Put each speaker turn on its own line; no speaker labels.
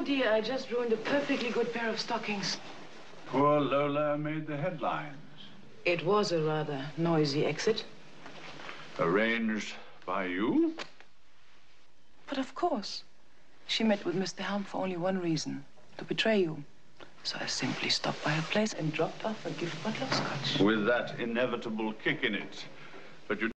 dear, I just ruined a perfectly good pair of stockings.
Poor Lola made the headlines.
It was a rather noisy exit.
Arranged by you?
But of course. She met with Mr. Helm for only one reason, to betray you. So I simply stopped by her place and dropped off a gift bottle of scotch.
With that inevitable kick in it. But you